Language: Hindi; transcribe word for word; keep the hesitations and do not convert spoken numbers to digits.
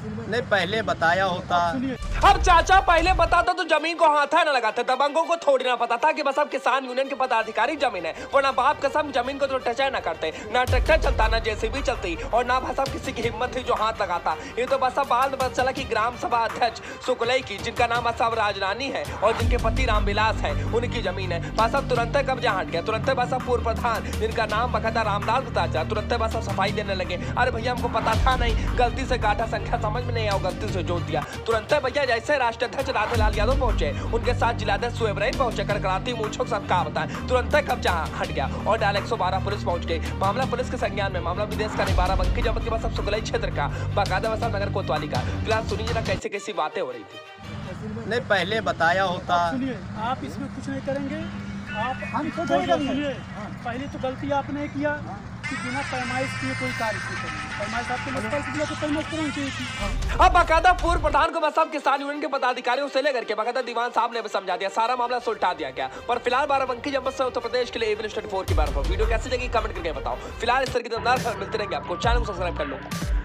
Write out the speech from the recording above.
नहीं, पहले बताया होता। अब चाचा पहले बताता तो जमीन को हाथ न लगाते, दबंगों को थोड़ी ना पता था कि बस अब किसान यूनियन के पदाधिकारी जमीन है, वरना बाप कसम जमीन को तो टच न करते, ना ट्रैक्टर चलता ना जेसीबी चलती और ना बस अब किसी की हिम्मत थी जो हाथ लगाता। ये तो बस अब बाद में पता चला कि ग्राम सभा अध्यक्ष सुकुलई की, जिनका नाम बस अब राजरानी है और जिनके पति रामविलास है, उनकी जमीन है। बस अब तुरंत कब्जा हट गया, तुरंत बस अब पूर्व प्रधान जिनका नाम बकायदा रामलाल बताचा, तुरंत बस अब सफाई देने लगे। अरे भैया हमको पता था नहीं, गलती से गाठा संख्या समझ में नहीं आओ, गलती से जोड़ दिया। तुरंत भैया जैसे राष्ट्रीय अध्यक्ष राधेलाल यादव पहुंचे, उनके साथ जिलाध्यक्ष सुहेब रहीम पहुंचे, करकराती मूंछों सब का बताएं, तुरंत कब्जा हट गया और डायल एक सौ बारह पुलिस पहुंच गई। मामला पुलिस के संज्ञान में, मामला विदेश का नहीं, बाराबंकी जनपद के बस अब सुकुलई क्षेत्र का, बाकायदा बस नगर कोतवाली का। फिलहाल सुनिए जरा कैसे कैसी बातें हो रही थी। नहीं, पहले बताया होता। सुनिए, आप इसमें कुछ नहीं करेंगे, आप हम खुद सुनिए, पहले तो गलती आपने किया कि बिना पैमाइश किए कोई कार्य नहीं करेंगे। पैमाइश आपके मुस्तल के लिए तो पैमाइश करनी चाहिए थी। अब बाकायदा पूर्व प्रधान को बस अब किसान यूनियन के पदाधिकारियों से लेकर के बाकायदा दीवान साहब ने भी समझा दिया, सारा मामला सुलटा दिया गया। पर फिलहाल बाराबंकी जनपद से उत्तर प्रदेश के लिए एवन चौबीस की बार वीडियो कैसी लगी कमेंट करके बताओ। फिलहाल इस तरह की दमदार खबर मिलती रहेंगे, आपको चैनल को सब्सक्राइब कर लो।